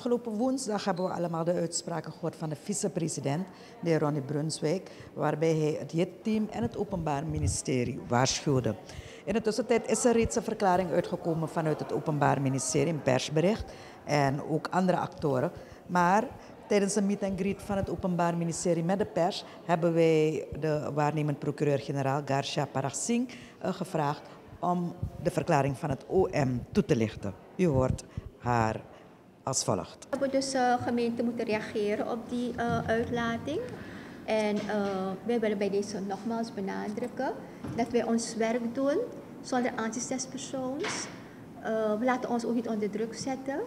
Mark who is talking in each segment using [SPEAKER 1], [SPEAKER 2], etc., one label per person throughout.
[SPEAKER 1] Afgelopen woensdag hebben we allemaal de uitspraken gehoord van de vicepresident, de heer Ronnie Brunswijk, waarbij hij het JIT-team en het Openbaar Ministerie waarschuwde. In de tussentijd is er reeds een verklaring uitgekomen vanuit het Openbaar Ministerie, een persbericht en ook andere actoren. Maar tijdens een meet and greet van het Openbaar Ministerie met de pers hebben wij de waarnemend procureur-generaal Garsha Parag Singh gevraagd om de verklaring van het OM toe te lichten. U hoort haar als volgt.
[SPEAKER 2] We hebben dus gemeente moeten reageren op die uitlating. En wij willen bij deze nogmaals benadrukken dat wij ons werk doen zonder anti-despersoons. We laten ons ook niet onder druk zetten.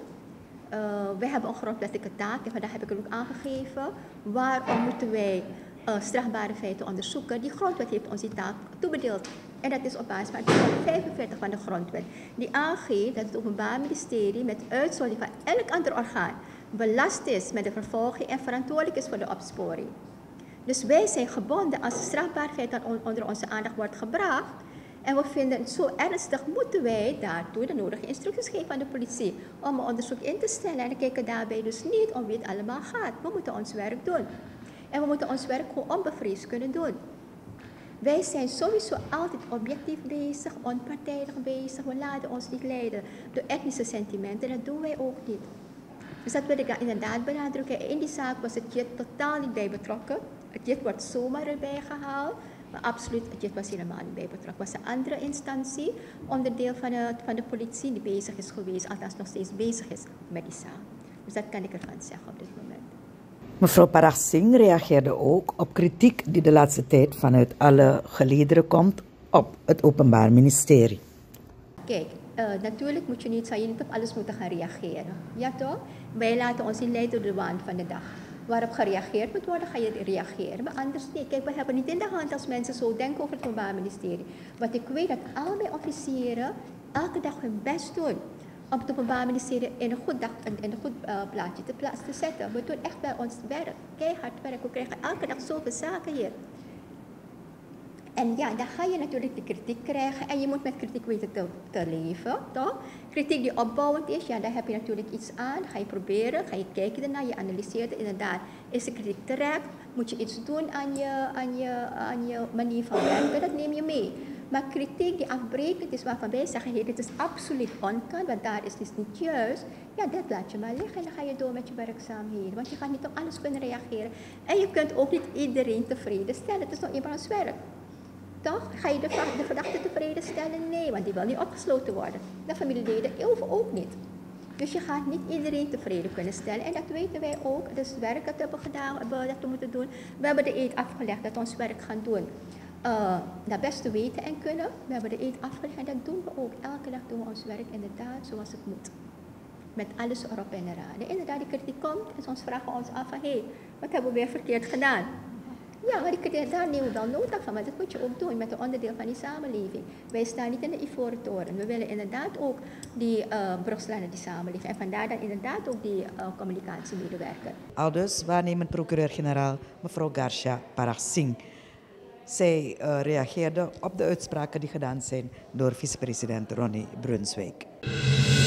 [SPEAKER 2] Wij hebben een grondwettelijke taak en vandaag heb ik het ook aangegeven. Waarom moeten wij strafbare feiten onderzoeken? Die grondwet heeft ons die taak toebedeeld. En dat is op basis van artikel 45 van de grondwet. Die aangeeft dat het Openbaar Ministerie met uitzondering van elk ander orgaan belast is met de vervolging en verantwoordelijk is voor de opsporing. Dus wij zijn gebonden als de strafbare feiten onder onze aandacht wordt gebracht. En we vinden het zo ernstig, moeten wij daartoe de nodige instructies geven aan de politie om een onderzoek in te stellen. En we kijken daarbij dus niet om wie het allemaal gaat. We moeten ons werk doen. En we moeten ons werk gewoon onbevreesd kunnen doen. Wij zijn sowieso altijd objectief bezig, onpartijdig bezig. We laten ons niet leiden door etnische sentimenten. Dat doen wij ook niet. Dus dat wil ik inderdaad benadrukken. In die zaak was het JIT totaal niet bij betrokken. Het JIT wordt zomaar erbij gehaald. Maar absoluut, het JIT was helemaal niet bij betrokken. Het was een andere instantie, onderdeel van de politie, die bezig is geweest, althans nog steeds bezig is met die zaak. Dus dat kan ik ervan zeggen op dit moment.
[SPEAKER 1] Mevrouw Parag Singh reageerde ook op kritiek die de laatste tijd vanuit alle gelederen komt op het Openbaar Ministerie.
[SPEAKER 2] Kijk, natuurlijk zou je niet op alles moeten gaan reageren. Ja toch? Wij laten ons niet leiden door de waan van de dag. Waarop gereageerd moet worden, ga je reageren. Maar anders niet. Kijk, we hebben niet in de hand als mensen zo denken over het Openbaar Ministerie. Want ik weet dat al mijn officieren elke dag hun best doen om het Openbaar Ministerie in een goed plaatje te zetten. We doen echt bij ons werk, keihard werk. We krijgen elke dag zoveel zaken hier. En ja, dan ga je natuurlijk de kritiek krijgen en je moet met kritiek weten te leven, toch? Kritiek die opbouwend is, ja, daar heb je natuurlijk iets aan. Ga je proberen, ga je kijken ernaar, je analyseert het inderdaad. Is de kritiek terecht? Moet je iets doen aan je manier van werken? Dat neem je mee. Maar kritiek die afbrekend is, waarvan wij zeggen, hey, dit is absoluut onkant, want daar is het niet juist. Ja, dat laat je maar liggen en dan ga je door met je werkzaamheden. Want je gaat niet op alles kunnen reageren. En je kunt ook niet iedereen tevreden stellen. Het is nog eenmaal ons werk. Toch? Ga je de verdachte tevreden stellen? Nee, want die wil niet opgesloten worden. De familieleden ook niet. Dus je gaat niet iedereen tevreden kunnen stellen. En dat weten wij ook. Dus het werk dat we hebben gedaan, dat we moeten doen. We hebben de eed afgelegd dat we ons werk gaan doen. Naar beste weten en kunnen. We hebben de eed afgelegd en dat doen we ook. Elke dag doen we ons werk inderdaad zoals het moet. Met alles erop en eraan. En inderdaad, die kritiek komt en soms vragen we ons af van, hé, wat hebben we weer verkeerd gedaan? Ja, maar daar nemen we wel nota van, maar dat moet je ook doen met een onderdeel van die samenleving. Wij staan niet in de ivoren toren. We willen inderdaad ook die brug slaan naar die samenleving. En vandaar dan inderdaad ook die communicatiemedewerker.
[SPEAKER 1] Aldus waarnemend procureur-generaal mevrouw Garsha Parag Singh. Zij reageerde op de uitspraken die gedaan zijn door vicepresident Ronnie Brunswijk.